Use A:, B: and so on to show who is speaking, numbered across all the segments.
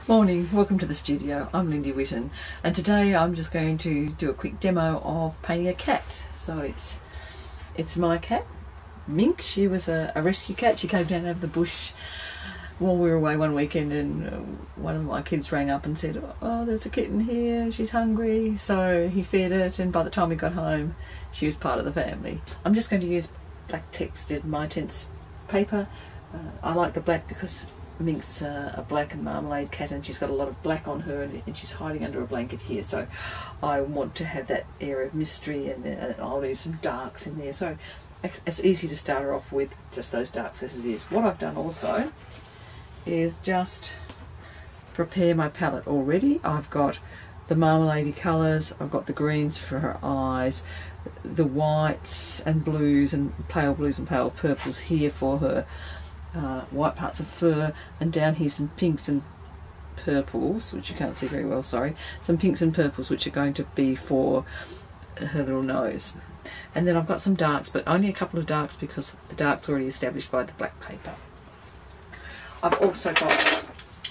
A: Morning, welcome to the studio. I'm Lindy Witten, and today I'm just going to do a quick demo of painting a cat. So it's my cat, Mink. She was a rescue cat. She came down out of the bush while we were away one weekend, and one of my kids rang up and said, "Oh, there's a kitten here, she's hungry." So he fed it, and by the time we got home she was part of the family. I'm just going to use black textured My Tints paper. I like the black because Mink's a black and marmalade cat, and she's got a lot of black on her, and she's hiding under a blanket here, so I want to have that air of mystery, and I'll use some darks in there, so it's easy to start her off with just those darks as it is. What I've done also is just prepare my palette already. I've got the marmalade colours, I've got the greens for her eyes, the whites and blues and pale purples here for her white parts of fur, and down here some pinks and purples, which you can't see very well, sorry, some pinks and purples which are going to be for her little nose. And then I've got some darks, but only a couple of darks because the dark's already established by the black paper. I've also got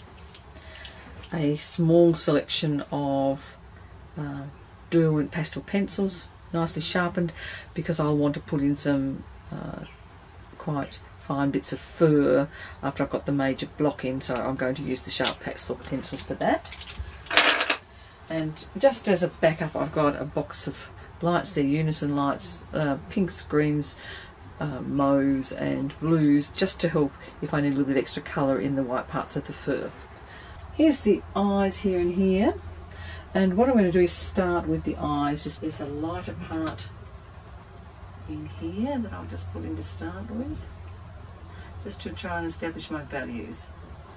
A: a small selection of Derwent pastel pencils, nicely sharpened, because I'll want to put in some quite fine bits of fur after I've got the major block in, so I'm going to use the sharp pastel pencils for that. And just as a backup, I've got a box of lights. They're unison lights, pinks, greens, mauves and blues, just to help if I need a little bit of extra colour in the white parts of the fur. Here's the eyes here and here, and what I'm going to do is start with the eyes. Just there's a lighter part in here that I'll just put in to start with, just to try and establish my values.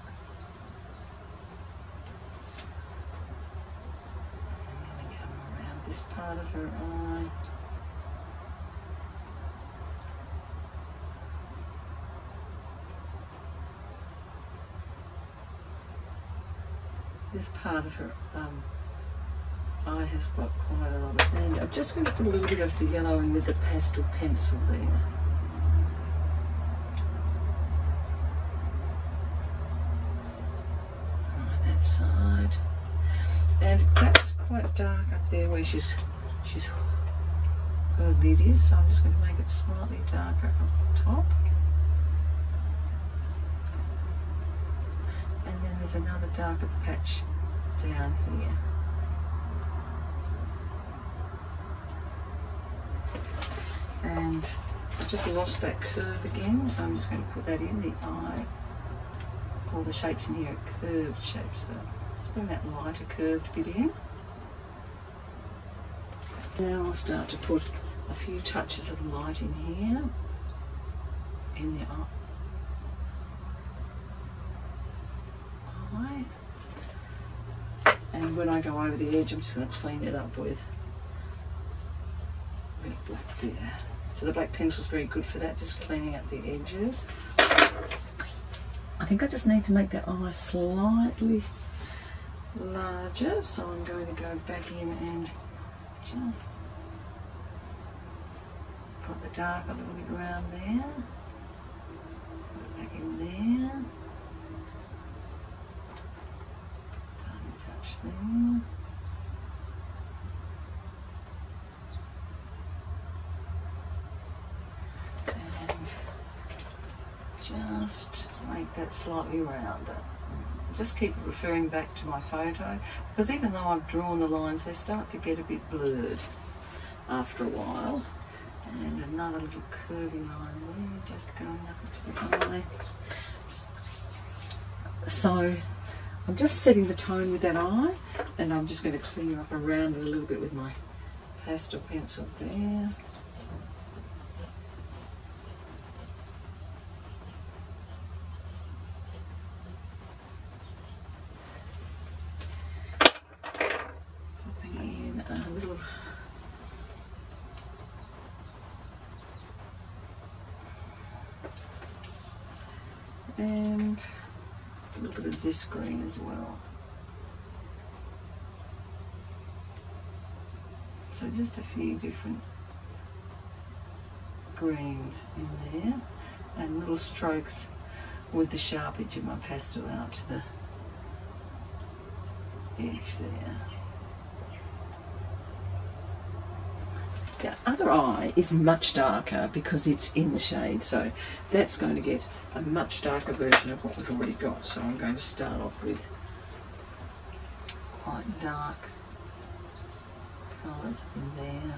A: I'm going to come around this part of her eye. This part of her eye has got quite a lot of, and I'm just going to put a little bit of the yellow in with the pastel pencil there. Side, and that's quite dark up there where her lid is, so I'm just going to make it slightly darker up the top, and then there's another darker patch down here. And I've just lost that curve again, so I'm just going to put that in the eye. All the shapes in here are curved shapes, so just bring that lighter curved bit in. Now I'll start to put a few touches of light in here, in the eye. And when I go over the edge, I'm just going to clean it up with a bit of black there. So the black pencil's very good for that, just cleaning up the edges. I think I just need to make that eye slightly larger, so I'm going to go back in and just put the dark a little bit around there, put it back in there, tiny touch there, and just make that slightly rounder. Just keep referring back to my photo, because even though I've drawn the lines, they start to get a bit blurred after a while. And another little curvy line there, just going up into the eye. So I'm just setting the tone with that eye, and I'm just going to clear up around it a little bit with my pastel pencil there. And a little bit of this green as well. So just a few different greens in there, and little strokes with the sharp edge of my pastel out to the edge there. The other eye is much darker because it's in the shade, so that's going to get a much darker version of what we've already got. So I'm going to start off with quite dark colours in there.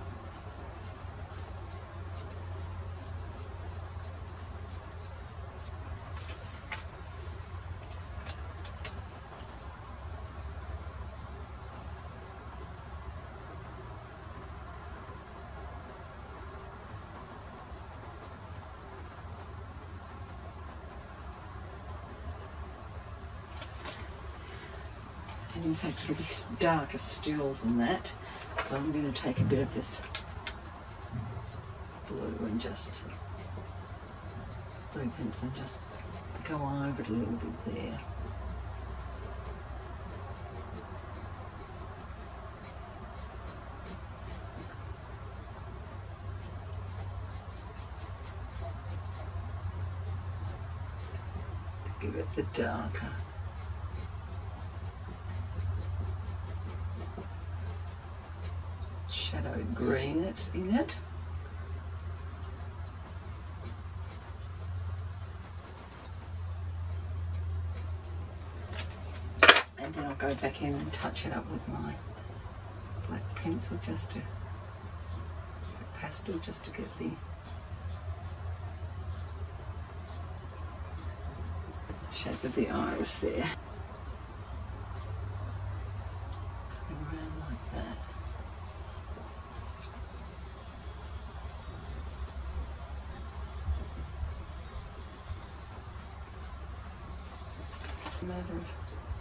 A: And in fact it'll be darker still than that, so I'm going to take a bit of this blue and just blue pencil and just go over it a little bit there. To give it the darker shadowed green that's in it. And then I'll go back in and touch it up with my black pencil, just to pastel, just to get the shape of the iris there. Around like that. Matter of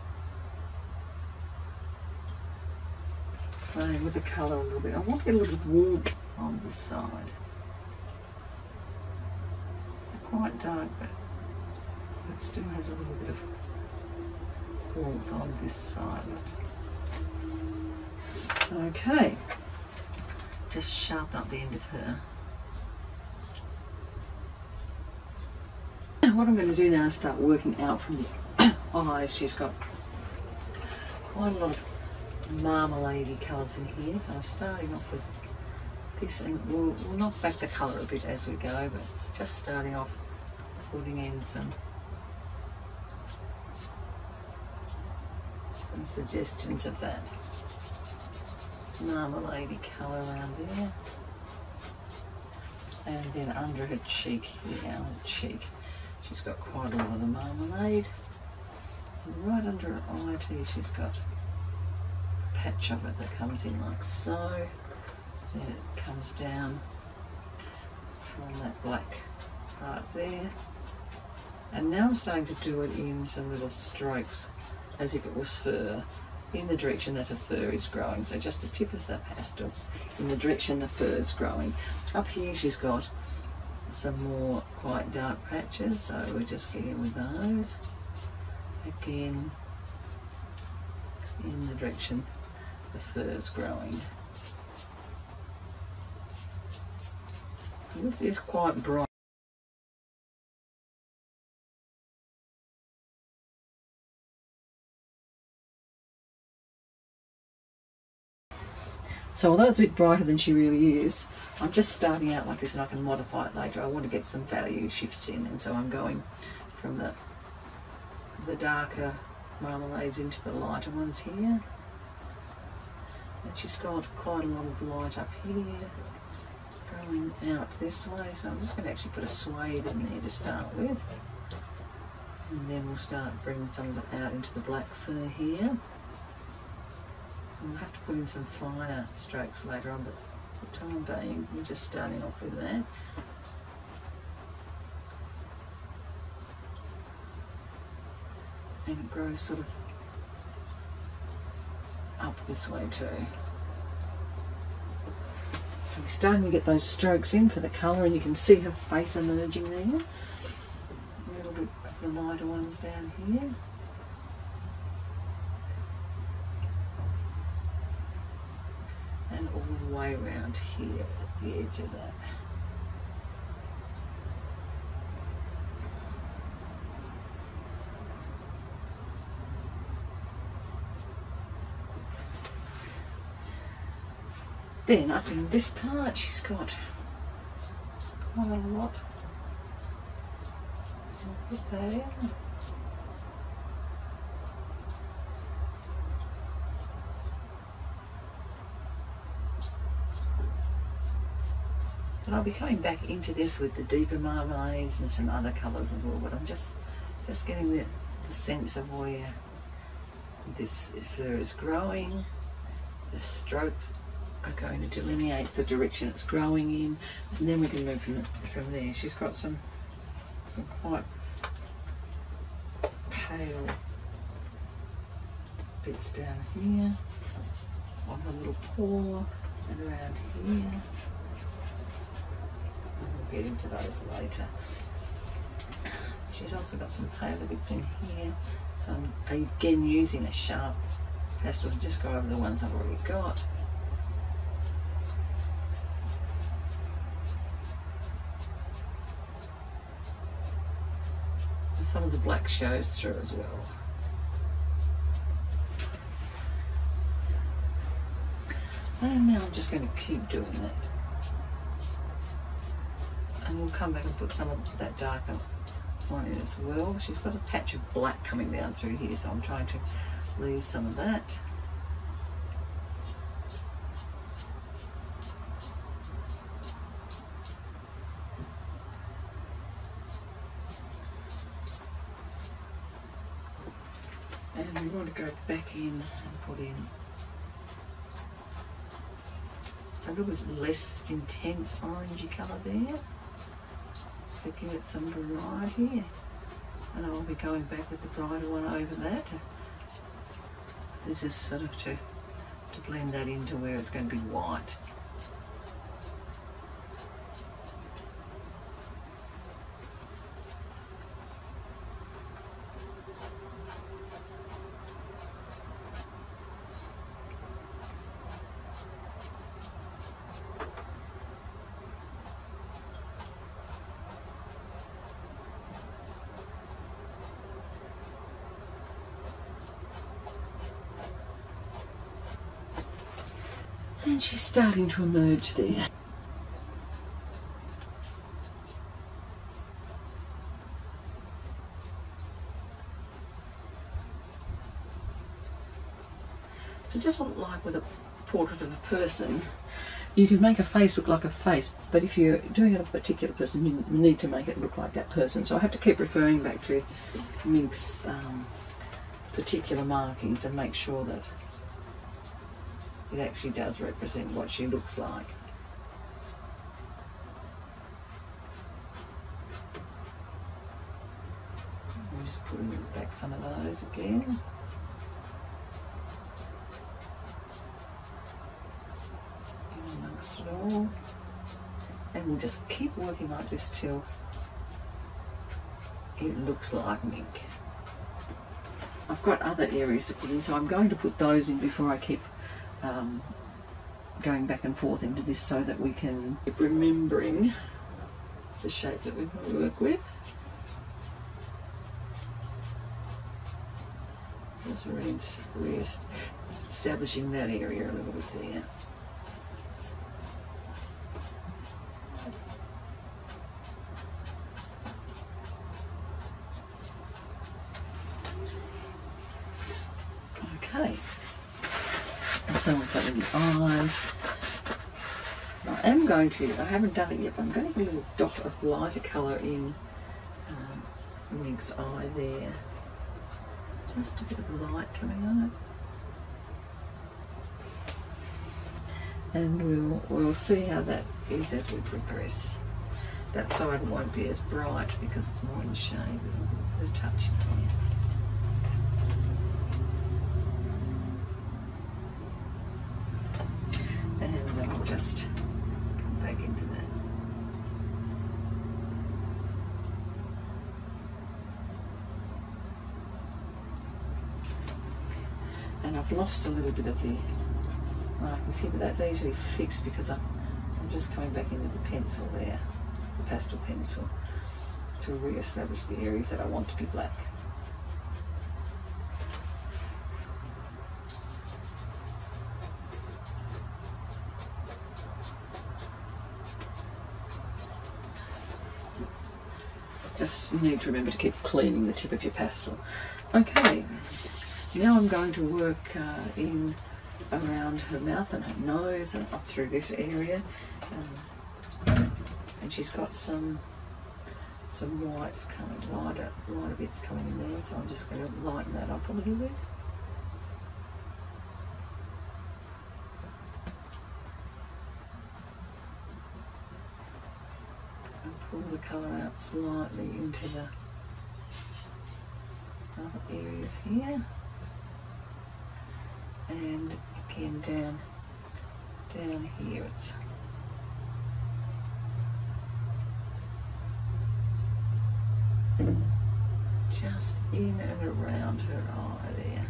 A: playing with the colour a little bit. I want to get a little bit warm on this side. Quite dark, but it still has a little bit of warmth on this side. Okay, just sharpen up the end of her. What I'm going to do now is start working out from the eyes. She's got quite a lot of marmalade-y colours in here, so I'm starting off with this, and we'll knock back the colour a bit as we go, but just starting off putting in some suggestions of that marmalade-y colour around there, and then under her cheek here, on the cheek, she's got quite a lot of the marmalade, and right under her eye too, she's got a patch of it that comes in like so, then it comes down from that black part there, and now I'm starting to do it in some little strokes as if it was fur, in the direction that her fur is growing. So just the tip of the pastel in the direction the fur is growing. Up here she's got some more quite dark patches, so we're just getting with those. Again, in the direction the fur is growing. And this is quite bright. So although it's a bit brighter than she really is, I'm just starting out like this and I can modify it later. I want to get some value shifts in, and so I'm going from the darker marmalades into the lighter ones here. And she's got quite a lot of light up here going out this way, so I'm just going to actually put a suede in there to start with. And then we'll start bringing some of it out into the black fur here. We'll have to put in some finer strokes later on, but for the time being, we're just starting off with that. And it grows sort of up this way too. So we're starting to get those strokes in for the colour, and you can see her face emerging there. A little bit of the lighter ones down here. And all the way around here at the edge of that. Then up in this part she's got quite a lot. I'll put that in. And I'll be coming back into this with the deeper marmalades and some other colours as well, but I'm just getting the sense of where this fur is growing. The strokes are going to delineate the direction it's growing in, and then we can move from there. She's got some quite pale bits down here on her little paw and around here. We'll get into those later. She's also got some paler bits in here, so I'm again using a sharp pastel to just go over the ones I've already got. And some of the black shows through as well. And now I'm just going to keep doing that. And we'll come back and put some of that darker one in as well. She's got a patch of black coming down through here, so I'm trying to leave some of that. And we want to go back in and put in a little bit less intense orangey colour there to give it some variety, and I'll be going back with the brighter one over that. This is sort of to blend that into where it's going to be white. And she's starting to emerge there. So just what it like with a portrait of a person, you can make a face look like a face, but if you're doing it of a particular person, you need to make it look like that person. So I have to keep referring back to Mink's particular markings and make sure that it actually does represent what she looks like. I'm just putting back some of those again. In amongst it all. And we'll just keep working like this till it looks like Mink. I've got other areas to put in, so I'm going to put those in before I keep going back and forth into this, so that we can keep remembering the shape that we're going to work with. Just re-establishing that area a little bit there. Okay. So we've got the eyes. I haven't done it yet, but I'm going to put a little dot of lighter colour in Mink's eye there. Just a bit of light coming on it. And we'll see how that is as we progress. That side won't be as bright because it's more in the shade, but we'll touch it there. And I'll just come back into that. And I've lost a little bit of the markings here, but that's easily fixed because I'm just coming back into the pencil there, the pastel pencil, to re-establish the areas that I want to be black. Just need to remember to keep cleaning the tip of your pastel. Okay, now I'm going to work in around her mouth and her nose and up through this area. And she's got some whites coming, lighter bits coming in there, so I'm just going to lighten that up a little bit. And pull the colour out slightly into the other areas here. And again down here it's just in and around her eye there.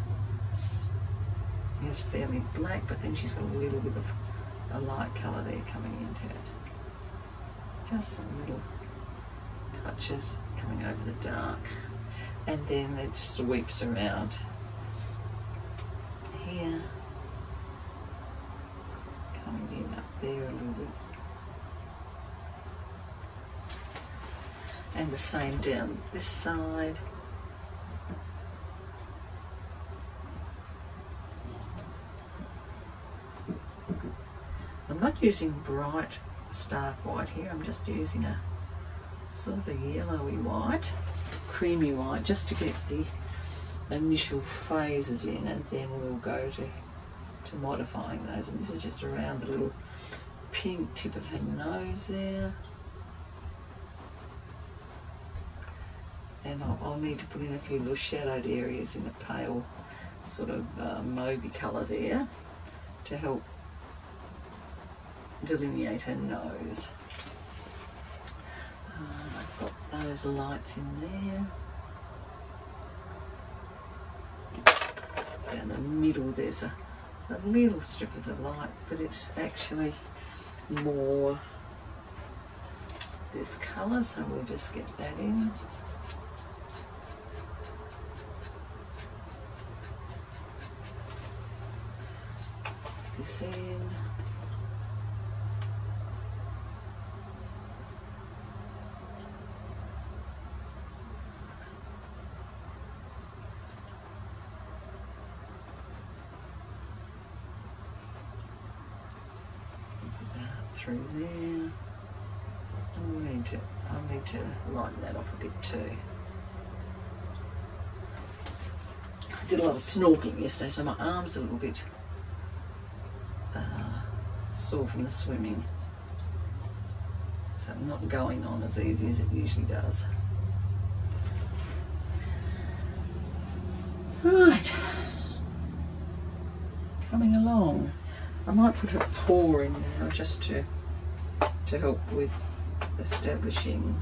A: It's fairly black, but then she's got a little bit of a light colour there coming into it. Just some little touches coming over the dark, and then it sweeps around here, coming in up there a little bit, and the same down this side. I'm not using bright stark white here, I'm just using a sort of a yellowy white, creamy white, just to get the initial phases in, and then we'll go to modifying those. And this is just around the little pink tip of her nose there. And I'll need to put in a few little shadowed areas in a pale sort of mauvey colour there to help delineate her nose. I've got those lights in there. Down the middle there's a little strip of the light, but it's actually more this colour, so we'll just get that in. This in. Through there. I need to lighten that off a bit too. I did a lot of snorkeling yesterday, so my arm's a little bit sore from the swimming. So not going on as easy as it usually does. Right. Coming along. I might put a paw in now just to help with establishing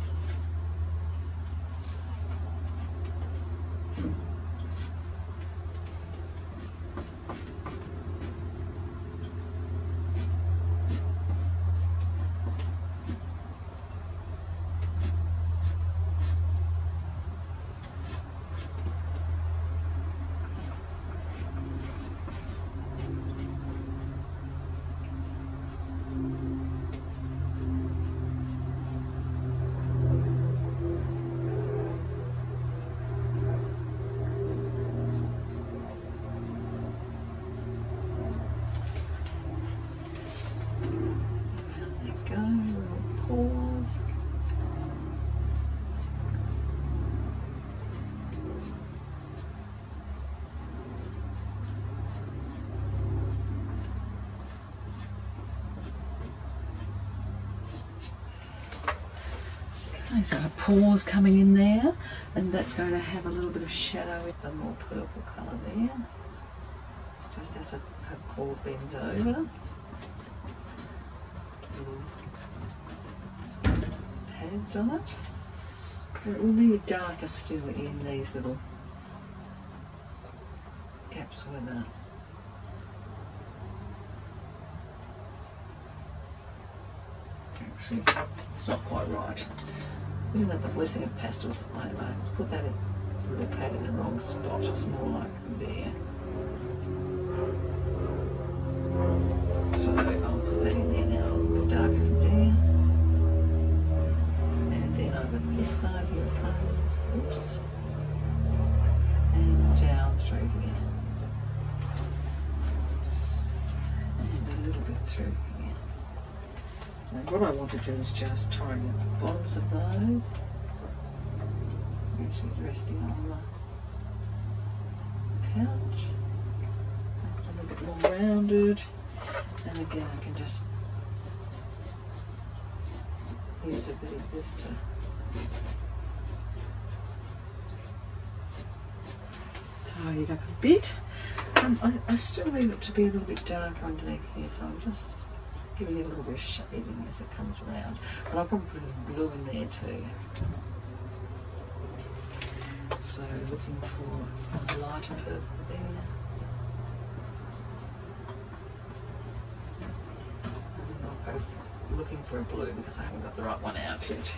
A: so a pause coming in there, and that's going to have a little bit of shadow, a more purple colour there, just as her paw bends over. Little pads on it. But it will need darker still in these little gaps where the actually it's not quite right. Isn't that the blessing of pastels? I put that little pad in the wrong spot. It's more like there. So I'll put that in there now, a little darker in there. And then over this side here it through here. And a little bit through here. And what I want to do is just tidy up the bottoms of those. She's resting on the couch. A little bit more rounded. And again, I can just use a bit of this to tidy it up a bit. I still need it to be a little bit darker underneath here, so I'm just giving it a little bit of shading as it comes around. But I'll probably put a little blue in there too. So looking for a lighter purple there. And then I'll go looking for a blue because I haven't got the right one out yet.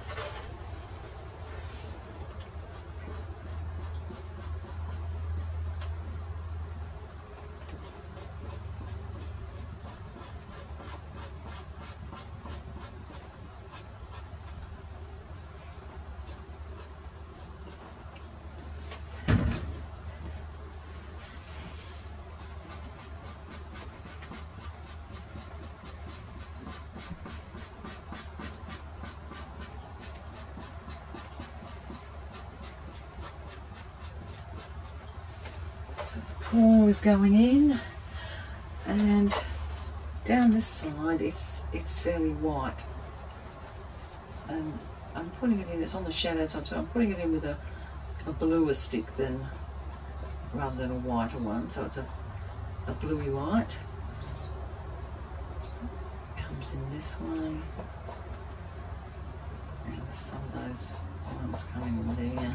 A: Paw is going in, and down this side it's fairly white, and I'm putting it in, it's on the shadow side, so I'm putting it in with a bluer stick rather than a whiter one, so it's a bluey white. Comes in this way, and some of those ones coming in there.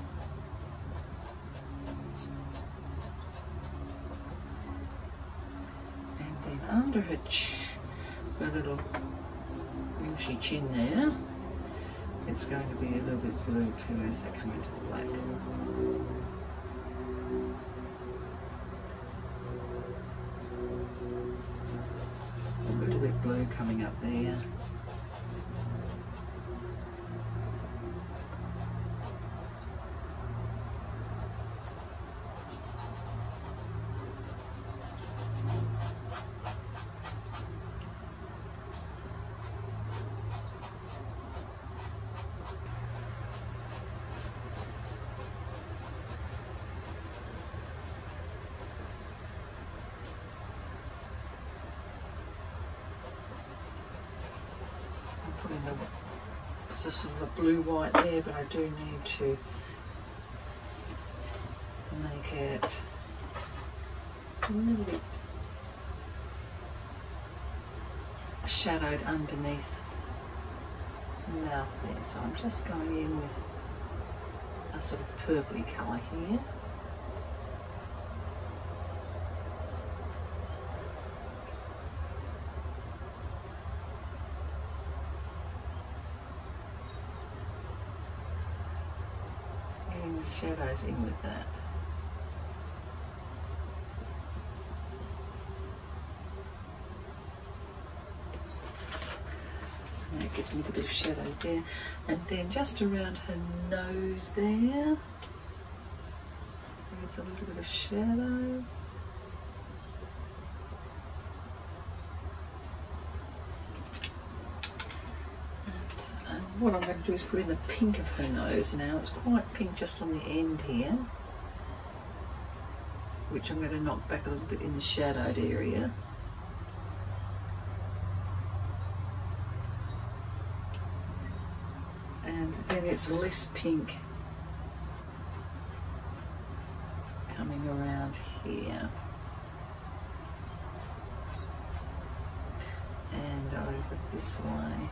A: Under her little mushy chin there, it's going to be a little bit blue too as they come into the black. A little bit blue coming up there. There's a sort of a blue-white there, but I do need to make it a little bit shadowed underneath the mouth there. So I'm just going in with a sort of purpley colour here. Shadows in with that. So that gives me a little bit of shadow there. And then just around her nose there, there's a little bit of shadow. What I'm going to do is put in the pink of her nose now. It's quite pink just on the end here, which I'm going to knock back a little bit in the shadowed area. And then it's less pink coming around here. And over this way.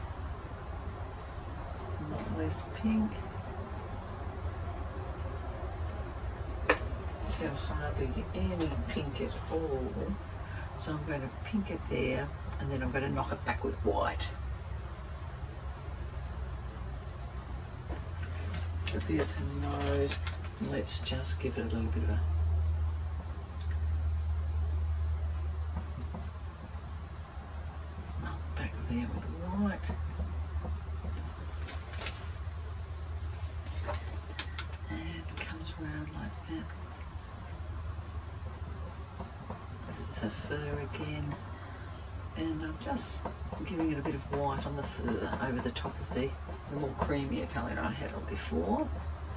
A: Not less pink. So hardly any pink at all. So I'm going to pink it there, and then I'm going to knock it back with white. But there's her nose. Let's just give it a little bit of a knock back there with white. Around like that. her fur again, and I'm just giving it a bit of white on the fur over the top of the more creamier colour I had on before.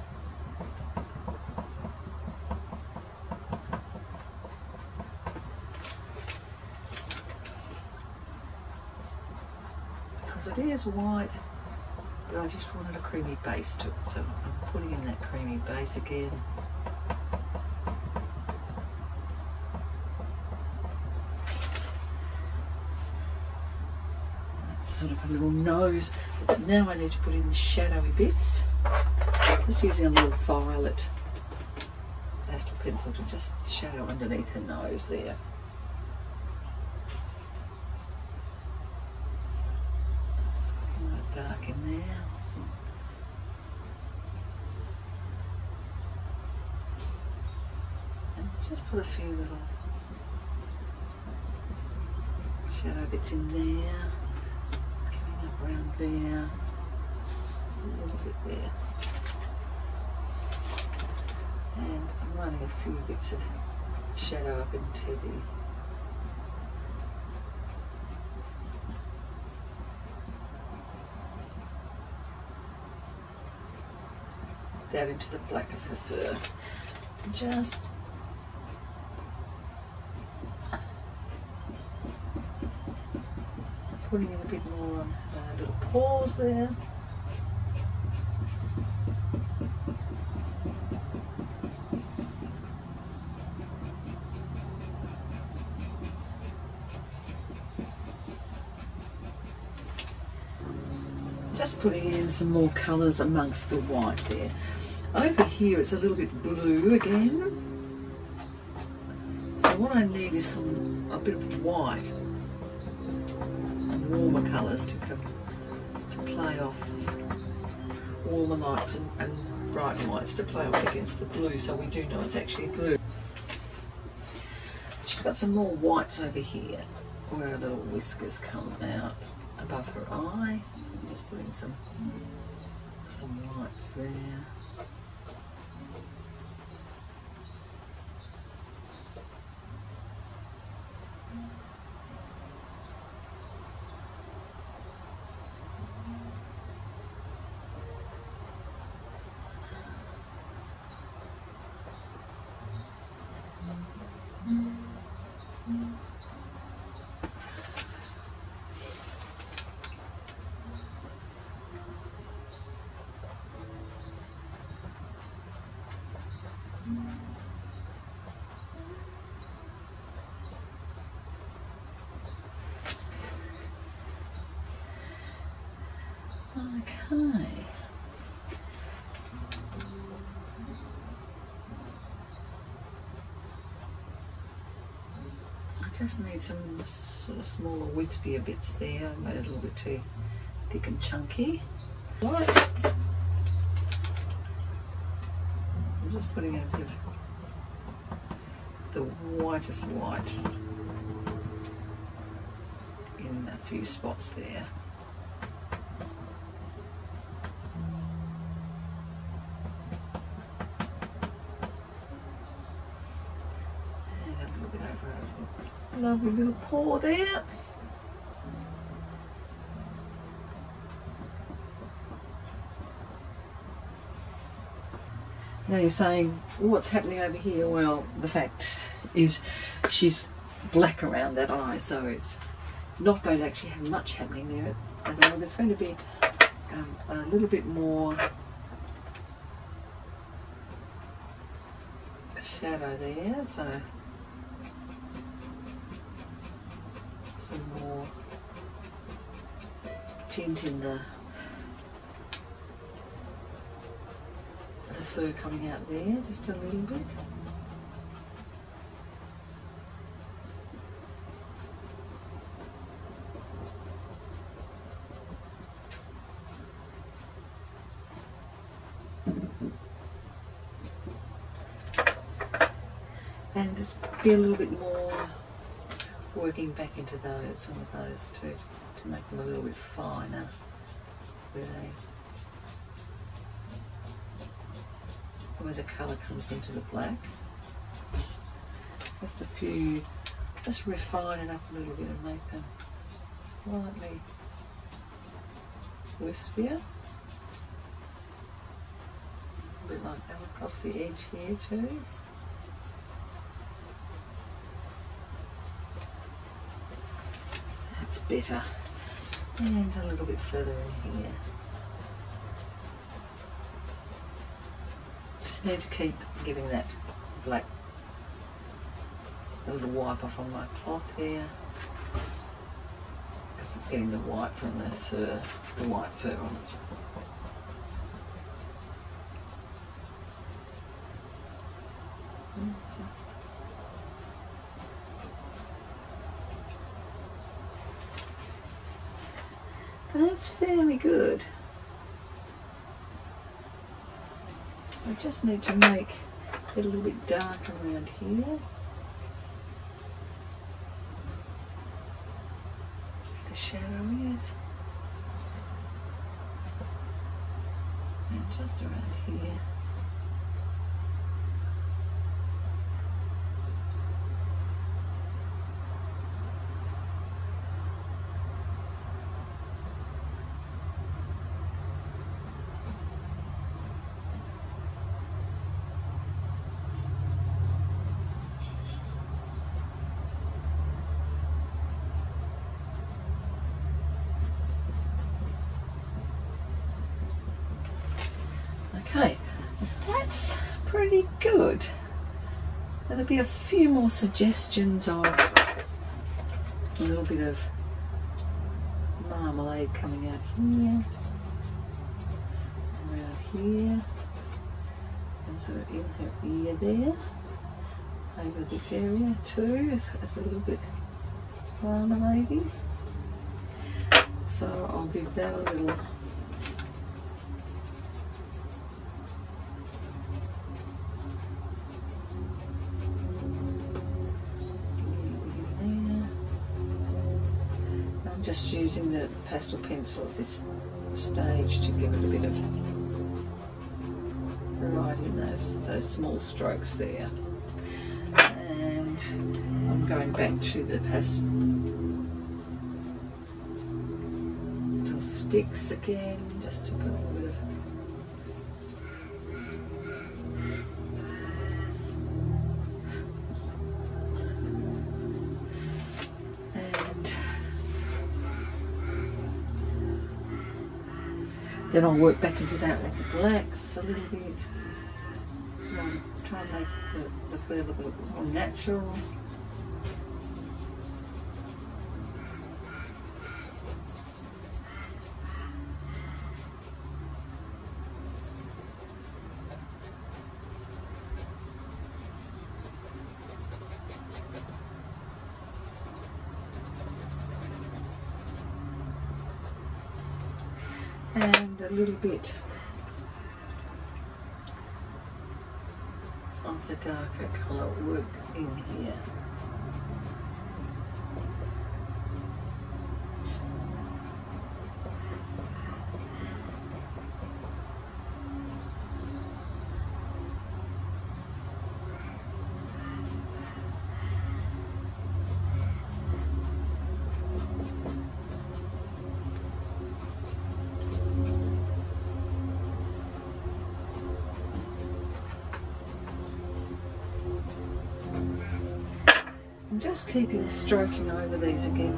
A: Because it is white, but I just wanted a creamy base to it, so I'm putting in that creamy base again. Sort of a little nose, but now I need to put in the shadowy bits. Just using a little violet pastel pencil to just shadow underneath her nose there. It's quite dark in there. And just put a few little shadow bits in there. Around there, a little bit there, and I'm running a few bits of shadow up into down into the black of her fur. Just putting in a bit more on her little paws there. Just putting in some more colours amongst the white there. Over here it's a little bit blue again. So what I need is a bit of white. Warmer colours to play off, warmer lights and bright lights to play off against the blue, so we do know it's actually blue. She's got some more whites over here where her little whiskers come out above her eye. I'm just putting some whites there. Okay. I just need some sort of smaller wispier bits there. I made it a little bit too thick and chunky. Right. I'm just putting in a bit of the whitest white in a few spots there. Lovely little paw there. Now you're saying, what's happening over here? Well, the fact is she's black around that eye, so it's not going to actually have much happening there at all. There's going to be a little bit more shadow there, so some more tint in the fur coming out there, just a little bit. And just be a little bit more working back into some of those to make them a little bit finer where the colour comes into the black. Just a few just refine it up a little bit and make them slightly wispier. A bit like that across the edge here too. That's better. And a little bit further in here. Just need to keep giving that black a little wipe off on my cloth here. Because it's getting the white from the fur, the white fur on it. That's fairly good. I just need to make it a little bit darker around here. The shadow is. And just around here. Okay, that's pretty good. There'll be a few more suggestions of a little bit of marmalade coming out here and around here and sort of in her ear there, over this area too, it's a little bit marmalade-y. So I'll give that a little just using the pastel pencil at this stage to give it a bit of variety in those small strokes there. And I'm going back to the pastel sticks again, just to put a little bit of then I'll work back into that with the blacks a little bit. Try and make the fur look a little bit more natural. And a little bit of the darker colour worked in here. I'm just keeping stroking over these again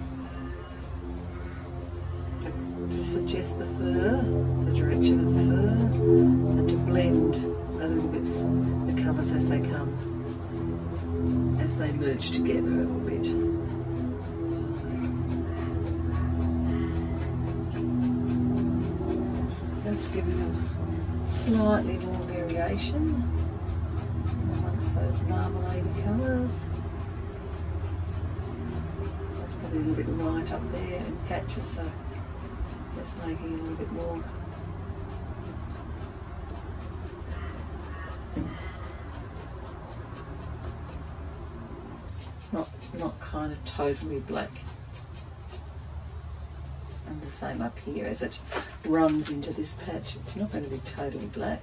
A: to suggest the fur, the direction of the fur, and to blend a little bit the colours as they come, as they merge together a little bit. So, just giving them slightly more variation amongst those marmalade colours. A little bit light up there and patches, so just making it a little bit more not kind of totally black. And the same up here as it runs into this patch, it's not going to be totally black.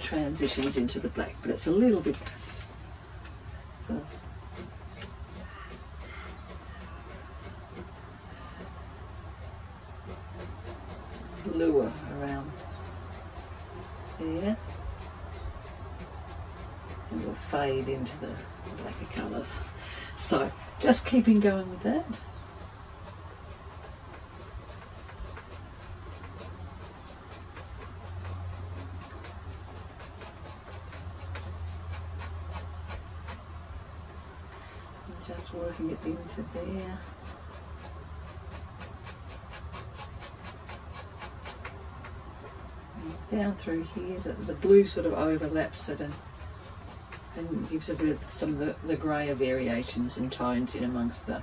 A: transitions into the black, but it's a little bit sort of bluer around there. And will fade into the blacker colours. So just keeping going with that. And just working it into there. And down through here, the blue sort of overlaps it and gives a bit of some of the greyer variations and tones in amongst the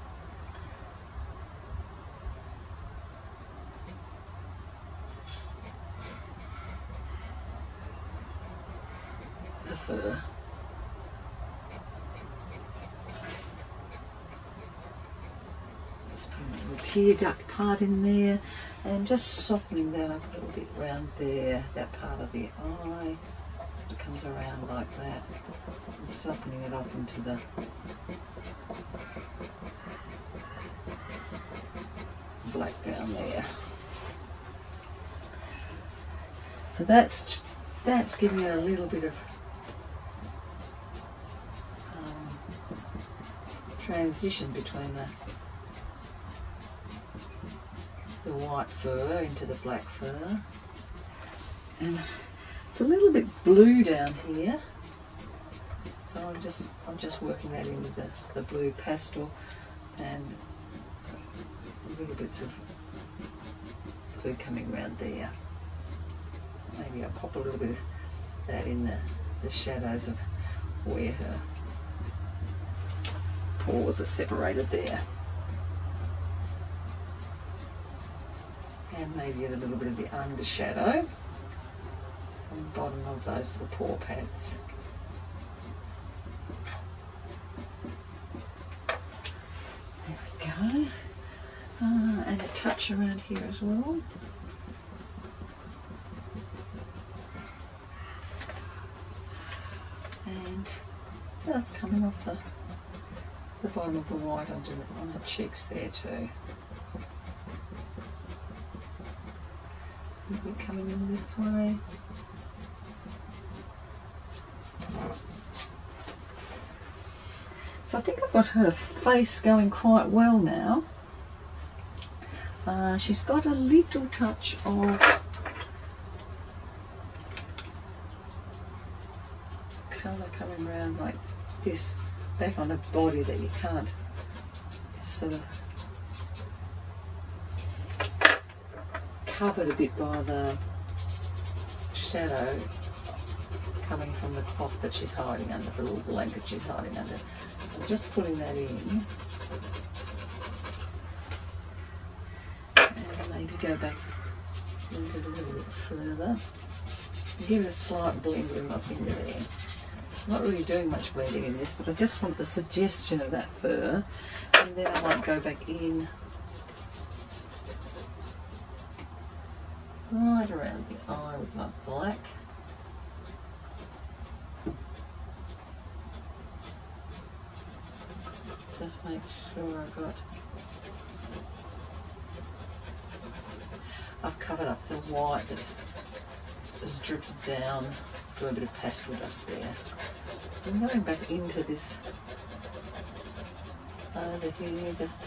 A: fur. Just putting a little tear duct part in there and just softening that up a little bit around there, that part of the eye. It comes around like that, and softening it off into the black down there. So that's giving it a little bit of transition between the white fur into the black fur. And it's a little bit blue down here, so I'm just working that in with the blue pastel and little bits of blue coming around there. Maybe I'll pop a little bit of that in the shadows of where her paws are separated there. And maybe a little bit of the under shadow on the bottom of those little paw pads. There we go. And a touch around here as well. And just coming off the bottom of the white on the cheeks there too. Maybe coming in this way. So I think I've got her face going quite well now. She's got a little touch of colour coming around like this back on the body that you can't sort of covered a bit by the shadow coming from the cloth that she's hiding under, the little blanket she's hiding under. So I'm just putting that in. And maybe go back into it a little bit further. Give it a slight blend with my finger there. Not really doing much blending in this, but I just want the suggestion of that fur. And then I might go back in right around the eye with my black. Just make sure I've covered up the white that has dripped down through a bit of pastel dust there. I'm going back into this over here just to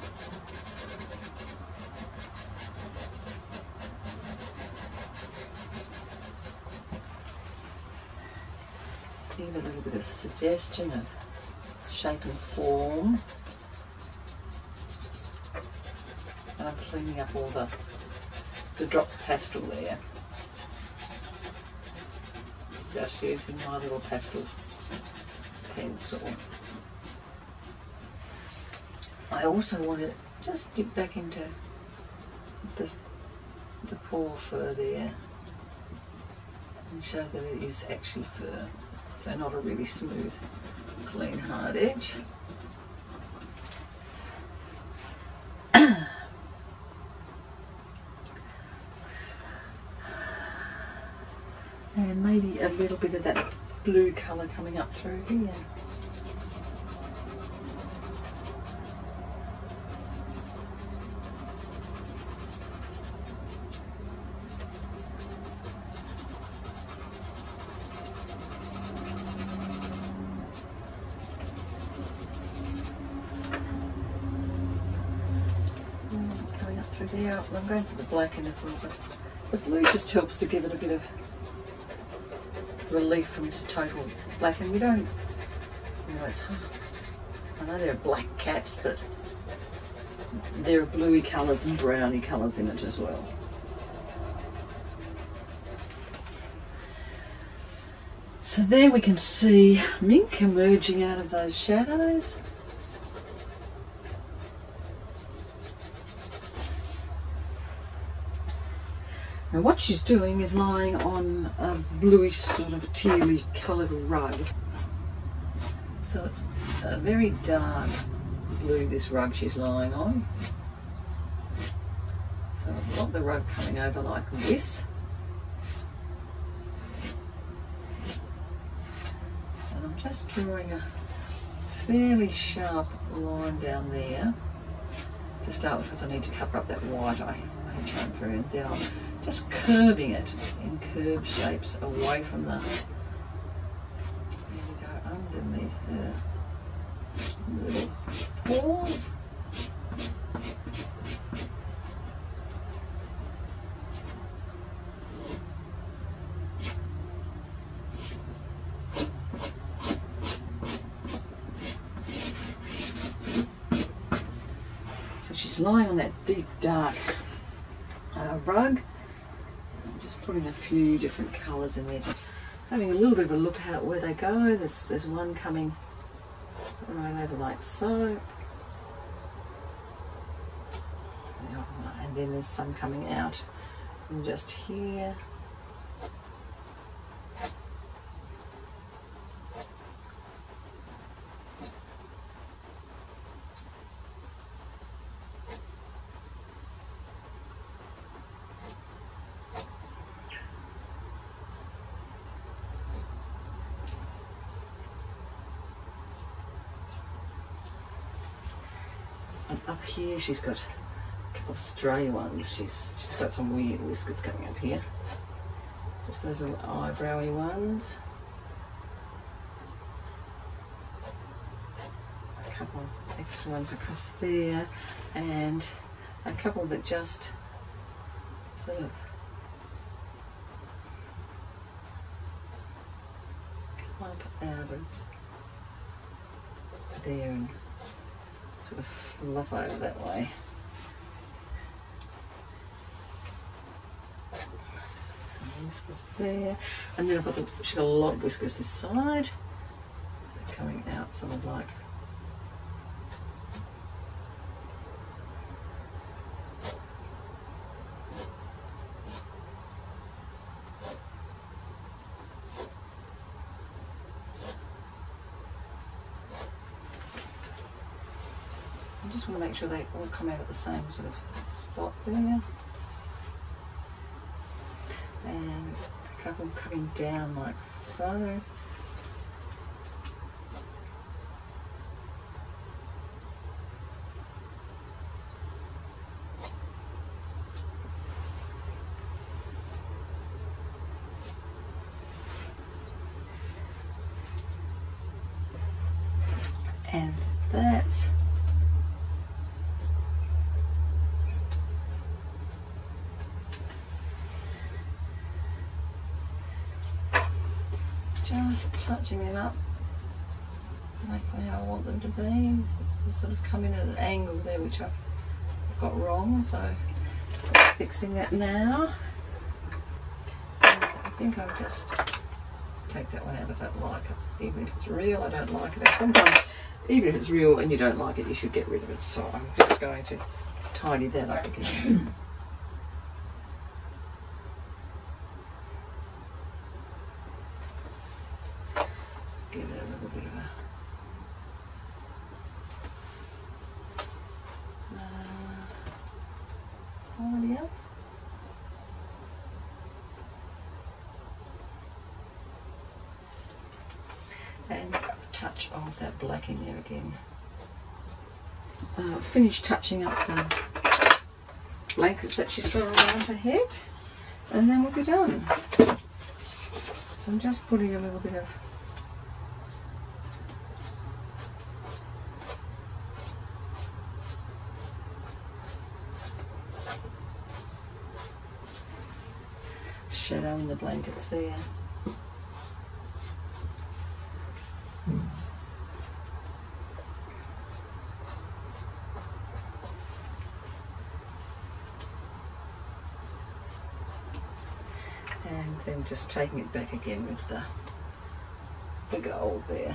A: give a little bit of suggestion of shape and form. And I'm cleaning up all the dropped pastel there. Just using my little pastel pencil. I also want to just dip back into the paw fur there and show that it is actually fur, so not a really smooth, clean, hard edge. And maybe a little bit of that blue colour coming up through here. Coming up through there. I'm going for the black in as well, but the blue just helps to give it a bit of relief from just total black. And we don't, you know, it's hard. I know there are black cats, but there are bluey colours and browny colours in it as well. So there we can see Mink emerging out of those shadows. Now what she's doing is lying on a bluish sort of tealy coloured rug. So it's a very dark blue, this rug she's lying on. So I've got the rug coming over like this. And I'm just drawing a fairly sharp line down there to start with, because I need to cover up that white I had shown through, and then I'm just curving it in curved shapes away from the, there we go, underneath her little paws. So she's lying on that deep dark rug. Putting a few different colours in there, just having a little bit of a look at where they go. There's one coming right over like so, and then there's some coming out from just here. And up here she's got a couple of stray ones. She's got some weird whiskers coming up here. Just those little eyebrowy ones. A couple of extra ones across there, and a couple that just sort of come up out of there and sort of fluff over that way. Some whiskers there, and then I've got she's got a lot of whiskers this side. They're coming out sort of like I just want to make sure they all come out at the same sort of spot there. And a couple coming down like so. And that's just touching them up like how I want them to be. So they sort of come in at an angle there, which I've got wrong, so I'm fixing that now. And I think I'll just take that one out if I don't like it. Even if it's real, I don't like it. And sometimes, even if it's real and you don't like it, you should get rid of it. So I'm just going to tidy that up again. Give it a little bit of a tidy up. And a touch of that black in there again. Finish touching up the blankets that she's got around her head, and then we'll be done. So I'm just putting a little bit of shadow in the blankets there. And then just taking it back again with the gold there.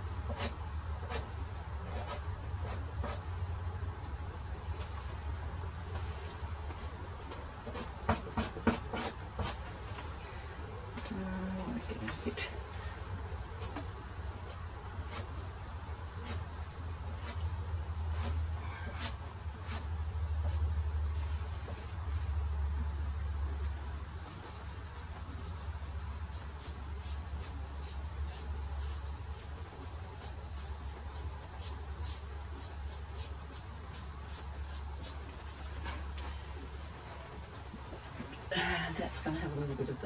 A: That's going to have a little bit of the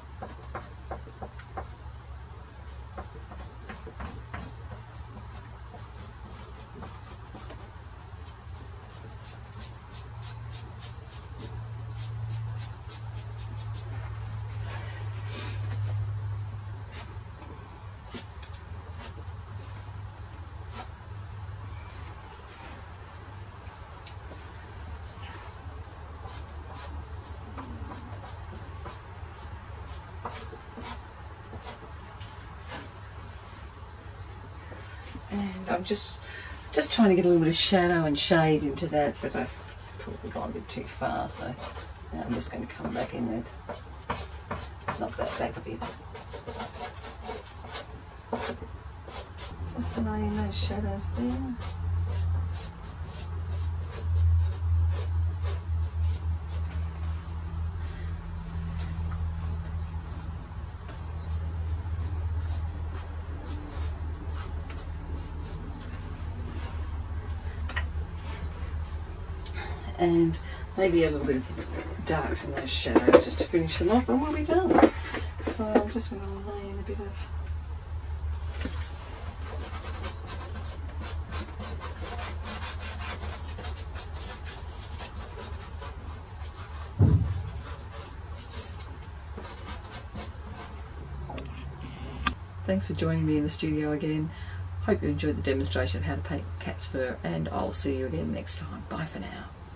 A: and I'm just trying to get a little bit of shadow and shade into that, but I've probably gone a bit too far, so now I'm just going to come back in with, knock that back a bit. Just laying those shadows there. And maybe a little bit of darks in those shadows just to finish them off, and we'll be done. So I'm just going to lay in a bit of Thanks for joining me in the studio again. Hope you enjoyed the demonstration of how to paint cat's fur, and I'll see you again next time. Bye for now.